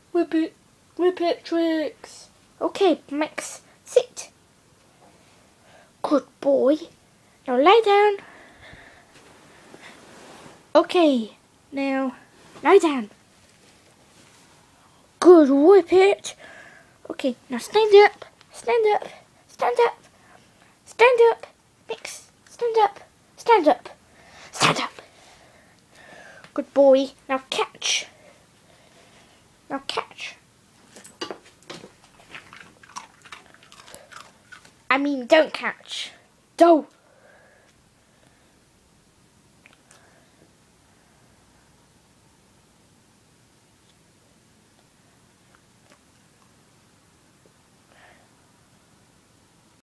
Whippet, Whippet tricks. Okay, Max, sit. Good boy. Now lay down. Okay, now lie down. Good Whippet. Okay, now stand up. Stand up. Stand up. Stand up. Max, stand up. Stand up. Stand up. Good boy. Now catch. Now catch. I mean, don't catch. Don't.